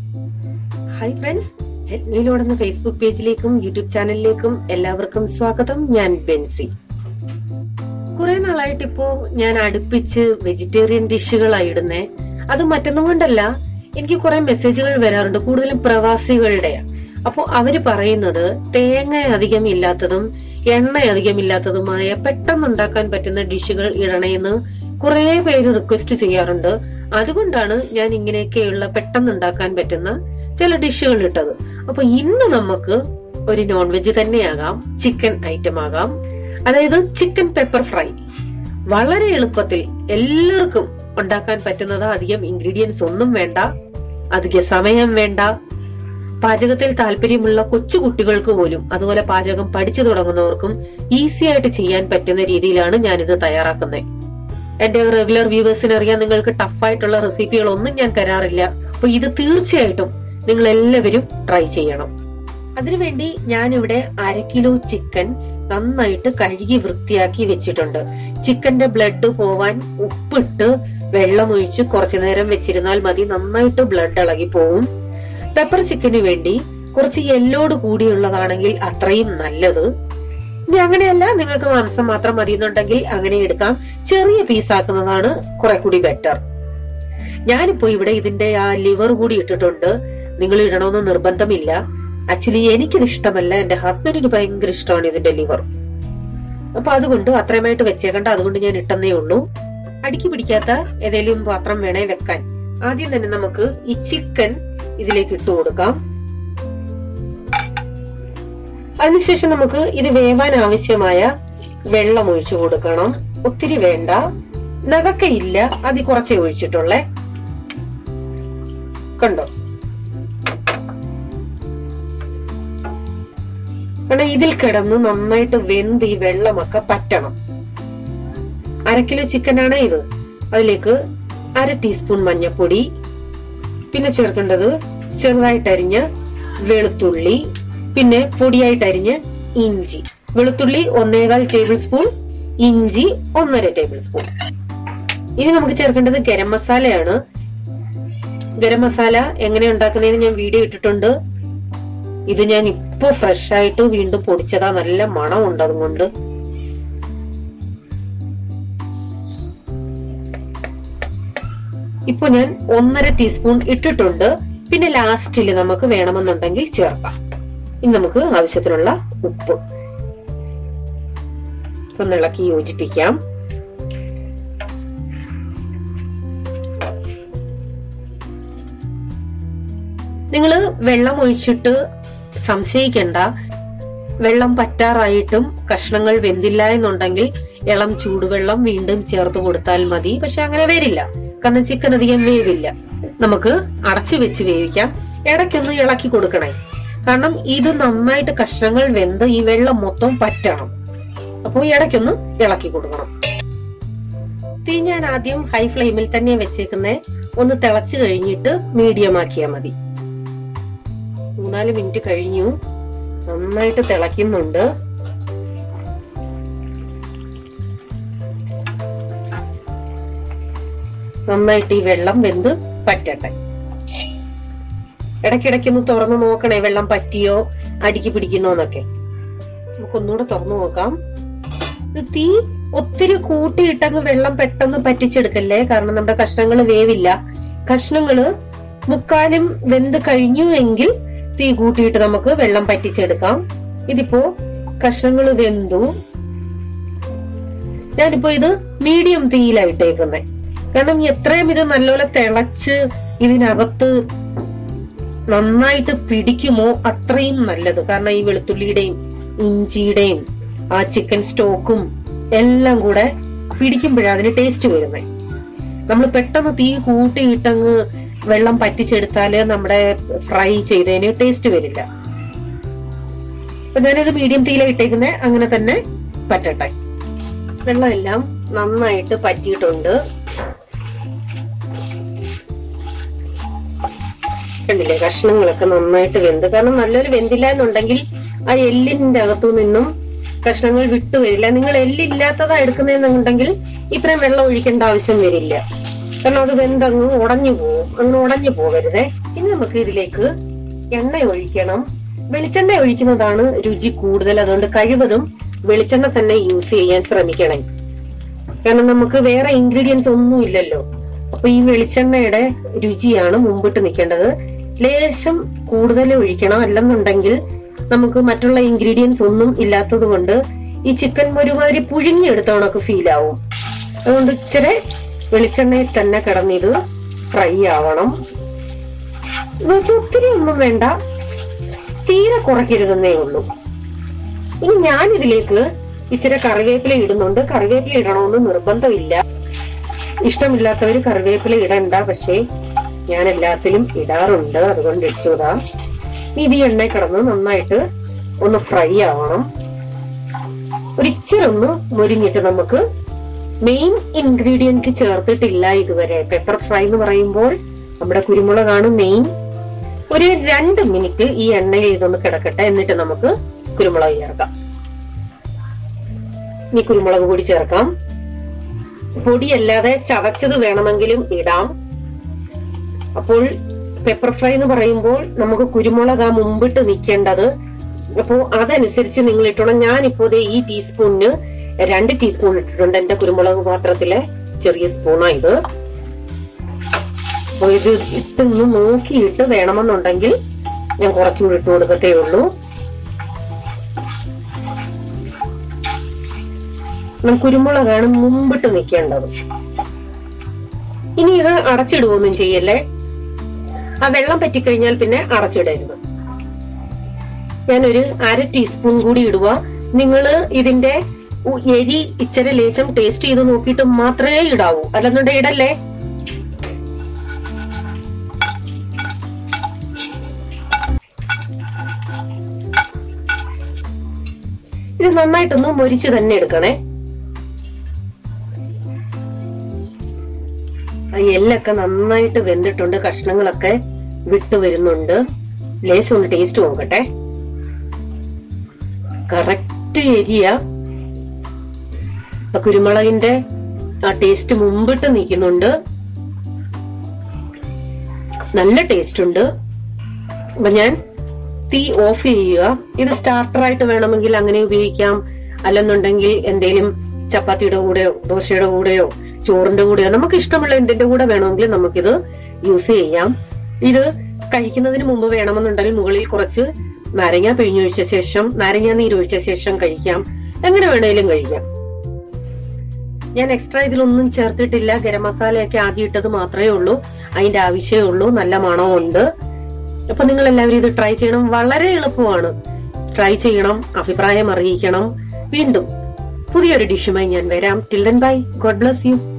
Hi friends, ഹെൽമീലോടെന്ന Facebook പേജിലേക്കും YouTube ചാനലിലേക്കും എല്ലാവർക്കും സ്വാഗതം. ഞാൻ ബെൻസി. കുറെ നാളായിട്ട് ഇപ്പോ ഞാൻ അടുപ്പിച്ച് വെജിറ്റേറിയൻ ഡിഷുകളായി ഇടുന്നേ. അത് മറ്റൊന്നും കൊണ്ടല്ല, എനിക്ക് കുറെ മെസ്സേജുകൾ വരാറുണ്ട്, കൂടുതലും പ്രവാസികളുടെ. അപ്പോ അവര് പറയുന്നത് തേങ്ങ അധികം ഇല്ലാത്തതും എണ്ണ അധികം ഇല്ലാത്തതുമായ പെട്ടെന്ന് ഉണ്ടാക്കാൻ പറ്റുന്ന ഡിഷുകൾ ഇടണേന്ന് കുറെ പേര് റിക്വസ്റ്റ് ചെയ്യാറുണ്ട്. അതുകൊണ്ടാണ് ഞാൻ ഇങ്ങനെയൊക്കെയുള്ള പെട്ടെന്ന് ഉണ്ടാക്കാൻ പറ്റുന്ന ചില ഡിഷുകൾ ഇട്ടത്. അപ്പൊ ഇന്ന് നമുക്ക് ഒരു നോൺ വെജ് തന്നെയാകാം, ചിക്കൻ ഐറ്റം ആകാം. അതായത് ചിക്കൻ പെപ്പർ ഫ്രൈ. വളരെ എളുപ്പത്തിൽ എല്ലാവർക്കും ഉണ്ടാക്കാൻ പറ്റുന്നത്. അധികം ഇൻഗ്രീഡിയൻസ് ഒന്നും വേണ്ട, അധിക സമയം വേണ്ട. പാചകത്തിൽ താല്പര്യമുള്ള കൊച്ചു കുട്ടികൾക്ക് പോലും, അതുപോലെ പാചകം പഠിച്ചു തുടങ്ങുന്നവർക്കും ഈസി ആയിട്ട് ചെയ്യാൻ പറ്റുന്ന രീതിയിലാണ് ഞാനിത് തയ്യാറാക്കുന്നത്. എന്റെ റെഗുലർ വ്യൂവേഴ്സിന് അറിയാൻ, നിങ്ങൾക്ക് ടഫായിട്ടുള്ള റെസിപ്പികളൊന്നും ഞാൻ തരാറില്ല. അപ്പൊ ഇത് തീർച്ചയായിട്ടും നിങ്ങൾ എല്ലാവരും ട്രൈ ചെയ്യണം. അതിനുവേണ്ടി ഞാനിവിടെ 1/2 കിലോ ചിക്കൻ നന്നായിട്ട് കഴുകി വൃത്തിയാക്കി വെച്ചിട്ടുണ്ട്. ചിക്കന്റെ ബ്ലഡ് പോവാൻ ഉപ്പിട്ട് വെള്ളമൊഴിച്ച് കുറച്ചു നേരം വെച്ചിരുന്നാൽ മതി, നന്നായിട്ട് ബ്ലഡ് ഇളകി പോവും. പെപ്പർ ചിക്കന് വേണ്ടി കുറച്ച് യെല്ലോട് കൂടിയുള്ളതാണെങ്കിൽ അത്രയും നല്ലത്. ഇനി അങ്ങനെയല്ല, നിങ്ങൾക്ക് മാംസം മാത്രം മതി എന്നുണ്ടെങ്കിൽ അങ്ങനെ എടുക്കാം. ചെറിയ പീസാക്കുന്നതാണ് കുറെ കൂടി ബെറ്റർ. ഞാനിപ്പോ ഇവിടെ ഇതിന്റെ ആ ലിവർ കൂടി ഇട്ടിട്ടുണ്ട്. നിങ്ങൾ ഇടണമെന്ന് നിർബന്ധമില്ല. ആക്ച്വലി എനിക്കിത് ഇഷ്ടമല്ല, എന്റെ ഹസ്ബൻഡിന് ഭയങ്കര ഇഷ്ടമാണ് ഇതിന്റെ ലിവർ. അപ്പൊ അതുകൊണ്ട് അത്രയുമായിട്ട് വെച്ചേക്കണ്ട, അതുകൊണ്ട് ഞാൻ ഇട്ടെന്നേ ഉള്ളൂ. അടുക്കി പിടിക്കാത്ത ഏതെങ്കിലും പാത്രം വേണേ വെക്കാൻ. ആദ്യം തന്നെ നമുക്ക് ഈ ചിക്കൻ ഇതിലേക്ക് ഇട്ട് കൊടുക്കാം. അതിനുശേഷം നമുക്ക് ഇത് വേവാൻ ആവശ്യമായ വെള്ളം ഒഴിച്ചു കൊടുക്കണം. ഒത്തിരി വേണ്ട, നകക്കയില്ല, അത് കുറച്ചേ ഒഴിച്ചിട്ടുള്ളേ. കണ്ടോ? കാരണം ഇതിൽ കിടന്ന് നന്നായിട്ട് വെന്ത് ഈ വെള്ളമൊക്കെ പറ്റണം. 1/2 കിലോ ചിക്കനാണ് ഇത്. അതിലേക്ക് 1/2 ടീസ്പൂൺ മഞ്ഞൾപ്പൊടി, പിന്നെ ചേർക്കേണ്ടത് ചെറുതായിട്ടരിഞ്ഞ വെളുത്തുള്ളി, പിന്നെ പൊടിയായിട്ടരിഞ്ഞ ഇഞ്ചി. വെളുത്തുള്ളി 1.25 ടേബിൾ സ്പൂൺ, ഇഞ്ചി 1.5 ടേബിൾ സ്പൂൺ. ഇനി നമുക്ക് ചേർക്കേണ്ടത് ഗരം മസാലയാണ്. ഗരം മസാല എങ്ങനെ ഉണ്ടാക്കുന്നതിന് ഞാൻ വീഡിയോ ഇട്ടിട്ടുണ്ട്. ഇത് ഞാൻ ഇപ്പൊ ഫ്രഷ് ആയിട്ട് വീണ്ടും പൊടിച്ചതാ, നല്ല മണം ഉണ്ട്. അതുകൊണ്ട് ഇപ്പൊ ഞാൻ 1.5 ടീസ്പൂൺ ഇട്ടിട്ടുണ്ട്. പിന്നെ ലാസ്റ്റില് നമുക്ക് വേണമെന്നുണ്ടെങ്കിൽ ചേർക്കാം. ഇനി നമുക്ക് ആവശ്യത്തിനുള്ള ഉപ്പ് ഒന്ന് ഇളക്കി യോജിപ്പിക്കാം. നിങ്ങള് വെള്ളം ഒഴിച്ചിട്ട് സംശയിക്കണ്ട. വെള്ളം പറ്റാറായിട്ടും കഷ്ണങ്ങൾ വെന്തില്ല എന്നുണ്ടെങ്കിൽ ഇളം ചൂടുവെള്ളം വീണ്ടും ചേർത്ത് കൊടുത്താൽ മതി. പക്ഷെ അങ്ങനെ വരില്ല, കാരണം ചിക്കൻ അധികം വേവില്ല. നമുക്ക് അടച്ചു വെച്ച് വേവിക്കാം. ഇടയ്ക്കൊന്ന് ഇളക്കി കൊടുക്കണേ, കാരണം ഇത് നന്നായിട്ട് കഷ്ണങ്ങൾ വെന്ത് ഈ വെള്ളം മൊത്തം പറ്റണം. അപ്പൊ ഇടയ്ക്കൊന്ന് ഇളക്കി കൊടുക്കണം. തീ ഞാൻ ആദ്യം ഹൈ ഫ്ലെയിമിൽ തന്നെ വെച്ചേക്കുന്നേ. ഒന്ന് തിളച്ചു കഴിഞ്ഞിട്ട് മീഡിയം ആക്കിയാൽ മതി. 3-4 മിനിറ്റ് കഴിഞ്ഞു, നന്നായിട്ട് തിളയ്ക്കുന്നുണ്ട്. നന്നായിട്ട് ഈ വെള്ളം വെന്ത് പറ്റട്ടെ. ഇടയ്ക്കിടയ്ക്കൊന്ന് തുറന്നു നോക്കണേ, വെള്ളം പറ്റിയോ അടിക്ക് പിടിക്കുന്നോന്നൊക്കെ. നമുക്കൊന്നുകൂടെ തുറന്നു നോക്കാം. തീ ഒത്തിരി കൂട്ടിയിട്ടങ്ങ് വെള്ളം പെട്ടെന്ന് പറ്റിച്ചെടുക്കല്ലേ, കാരണം നമ്മുടെ കഷ്ണങ്ങൾ വേവില്ല. കഷ്ണങ്ങള് 3/4 വെന്ത് കഴിഞ്ഞു എങ്കിൽ തീ കൂട്ടിയിട്ട് നമുക്ക് വെള്ളം പറ്റിച്ചെടുക്കാം. ഇതിപ്പോ കഷ്ണങ്ങൾ വെന്തു. ഞാനിപ്പോ ഇത് മീഡിയം തീയിലായിട്ടേക്കുന്നേ, കാരണം എത്രയും ഇത് നല്ലപോലെ തിളച്ച് ഇതിനകത്ത് നന്നായിട്ട് പിടിക്കുമോ അത്രയും നല്ലത്. കാരണം ഈ വെളുത്തുള്ളിയുടെയും ഇഞ്ചിയുടെയും ആ ചിക്കൻ സ്റ്റോക്കും എല്ലാം കൂടെ പിടിക്കുമ്പോഴാണ് അതിന് ടേസ്റ്റ് വരുന്നത്. നമ്മൾ പെട്ടെന്ന് തീ കൂട്ടിയിട്ടങ്ങ് വെള്ളം പറ്റിച്ചെടുത്താല് നമ്മുടെ ഫ്രൈ ചെയ്തതിന് ടേസ്റ്റ് വരില്ല. അപ്പൊ ഞാനത് മീഡിയം തീയിലിട്ടേക്കുന്നത്, അങ്ങനെ തന്നെ പറ്റട്ടെ. വെള്ളം എല്ലാം നന്നായിട്ട് പറ്റിയിട്ടുണ്ട്. കണ്ടില്ലേ, കഷ്ണങ്ങളൊക്കെ നന്നായിട്ട് വെന്ത്. കാരണം നല്ലൊരു വെന്തില്ല എന്നുണ്ടെങ്കിൽ ആ എല്ലിന്റെ അകത്തു നിന്നും കഷ്ണങ്ങൾ വിട്ടുവരില്ല. നിങ്ങൾ എല്ലില്ലാത്തതാ എടുക്കുന്നതെന്നുണ്ടെങ്കിൽ ഇത്രയും വെള്ളം ഒഴിക്കേണ്ട ആവശ്യം വരില്ല. കാരണം അത് വെന്തങ്ങ് ഉടഞ്ഞു പോകും. അങ്ങനെ ഉടഞ്ഞു പോകരുതേ. ഇനി നമുക്ക് ഇതിലേക്ക് എണ്ണ ഒഴിക്കണം. വെളിച്ചെണ്ണ ഒഴിക്കുന്നതാണ് രുചി കൂടുതൽ. അതുകൊണ്ട് കഴിവതും വെളിച്ചെണ്ണ തന്നെ യൂസ് ചെയ്യാൻ ശ്രമിക്കണേ. കാരണം നമുക്ക് വേറെ ഇൻഗ്രീഡിയൻസ് ഒന്നും ഇല്ലല്ലോ. അപ്പൊ ഈ വെളിച്ചെണ്ണയുടെ രുചിയാണ് മുമ്പിട്ട് നിൽക്കേണ്ടത്. ലേശം കൂടുതൽ ഒഴിക്കണം. അല്ലെന്നുണ്ടെങ്കിൽ നമുക്ക് മറ്റുള്ള ഇൻഗ്രീഡിയൻസ് ഒന്നും ഇല്ലാത്തത് കൊണ്ട് ഈ ചിക്കൻ ഒരുമാതിരി പുഴുങ്ങിയെടുത്ത കണക്ക് ഫീൽ ആവും. അതുകൊണ്ട് ഇച്ചിരി വെളിച്ചെണ്ണയിൽ തന്നെ കിടന്നിത് ഫ്രൈ ആവണം. ഒത്തിരി ഒന്നും വേണ്ട, തീരെ കുറയ്ക്കരുതെന്നേ ഉള്ളൂ. ഇനി ഞാൻ ഇതിലേക്ക് ഇച്ചിരി കറിവേപ്പില ഇടുന്നുണ്ട്. കറിവേപ്പില ഇടണമെന്ന് നിർബന്ധമില്ല. ഇഷ്ടമില്ലാത്തവര് കറിവേപ്പില ഇടണ്ട. പക്ഷേ ഞാൻ എല്ലാത്തിലും ഇടാറുണ്ട്, അതുകൊണ്ട് ഇട്ടതാ. ഇത് എണ്ണ കിടന്ന് നന്നായിട്ട് ഒന്ന് ഫ്രൈ ആവണം. ഒരിച്ചിരി ഒന്ന് മൊരിഞ്ഞിട്ട് നമുക്ക് മെയിൻ ഇൻഗ്രീഡിയന്റ് ചേർത്തിട്ടില്ല ഇതുവരെ. പെപ്പർ ഫ്രൈ എന്ന് പറയുമ്പോൾ നമ്മുടെ കുരുമുളകാണ് മെയിൻ. ഒരു 2 മിനിറ്റ് ഈ എണ്ണയിൽ ഇതൊന്ന് കിടക്കട്ടെ. എന്നിട്ട് നമുക്ക് കുരുമുളക് ചേർക്കാം. ഇനി കുരുമുളക് പൊടി ചേർക്കാം. പൊടിയല്ലാതെ ചതച്ചത് വേണമെങ്കിലും ഇടാം. അപ്പോൾ പെപ്പർ ഫ്രൈ എന്ന് പറയുമ്പോൾ നമുക്ക് കുരുമുളക് മുമ്പിട്ട് നിൽക്കേണ്ടത്. അപ്പോ അതനുസരിച്ച് നിങ്ങൾ ഇട്ടോണം. ഞാനിപ്പോ ഈ ടീസ്പൂണിന് 2 ടീസ്പൂൺ ഇട്ടിട്ടുണ്ട്. എന്റെ കുരുമുളക് പാത്രത്തിലെ ചെറിയ സ്പൂണായത്. അപ്പൊ ഇത് ഇട്ടൊന്ന് നോക്കിയിട്ട് വേണമെന്നുണ്ടെങ്കിൽ ഞാൻ കുറച്ചുകൂടി ഇട്ട് കൊടുക്കത്തേ ഉള്ളൂ. കുരുമുളകാണ് മുമ്പിട്ട് നിൽക്കേണ്ടത്. ഇനി ഇത് അടച്ചിടുവൊന്നും ചെയ്യല്ലേ. ആ വെള്ളം പറ്റിക്കഴിഞ്ഞാൽ പിന്നെ അടച്ചിടരുത്. ഞാനൊരു 1/2 ടീസ്പൂൺ കൂടി ഇടുക. നിങ്ങള് ഇതിന്റെ എരി ഇച്ചിരി ലേശം ടേസ്റ്റ് ചെയ്ത് നോക്കിയിട്ട് മാത്രമേ ഇടാവൂ, അല്ലെന്നുണ്ടെങ്കിൽ ഇടല്ലേ. ഇത് നന്നായിട്ടൊന്ന് മൊരിച്ച് തന്നെ എടുക്കണേ. എല്ലൊക്കെ നന്നായിട്ട് വെന്തിട്ടുണ്ട്. കഷ്ണങ്ങളൊക്കെ വിട്ടു വരുന്നുണ്ട്. ലേശം ഒന്ന് ടേസ്റ്റ് നോക്കട്ടെ. കറക്റ്റ് എരിയ. കുരുമുളകിന്റെ ആ ടേസ്റ്റ് മുമ്പിട്ട് നിൽക്കുന്നുണ്ട്. നല്ല ടേസ്റ്റ് ഉണ്ട്. അപ്പൊ ഞാൻ തീ ഓഫ് ചെയ്യുക. ഇത് സ്റ്റാർട്ടർ ആയിട്ട് വേണമെങ്കിൽ അങ്ങനെ ഉപയോഗിക്കാം. അല്ലെന്നുണ്ടെങ്കിൽ എന്തെങ്കിലും ചപ്പാത്തിയുടെ കൂടെയോ ദോശയുടെ കൂടെയോ ചോറിന്റെ കൂടെയോ നമുക്ക് ഇഷ്ടമുള്ള എന്തിന്റെ കൂടെ വേണമെങ്കിൽ നമുക്കിത് യൂസ് ചെയ്യാം. ഇത് കഴിക്കുന്നതിന് മുമ്പ് വേണമെന്നുണ്ടെങ്കിൽ മുകളിൽ കുറച്ച് നാരങ്ങ പിഴിഞ്ഞൊഴിച്ച ശേഷം, നാരങ്ങ നീരൊഴിച്ച ശേഷം കഴിക്കാം. എങ്ങനെ വേണേലും കഴിക്കാം. ഞാൻ എക്സ്ട്രാ ഇതിലൊന്നും ചേർത്തിട്ടില്ല. ഗരം മസാലയൊക്കെ ആദ്യം ഇട്ടത് മാത്രമേ ഉള്ളൂ. അതിന്റെ ആവശ്യമേ ഉള്ളൂ. നല്ല മണമുണ്ട്. അപ്പൊ നിങ്ങൾ എല്ലാവരും ഇത് ട്രൈ ചെയ്യണം. വളരെ എളുപ്പമാണ്. ട്രൈ ചെയ്യണം, അഭിപ്രായം അറിയിക്കണം. വീണ്ടും പുതിയൊരു ഡിഷുമായി ഞാൻ വരാം. Till then bye. God bless U.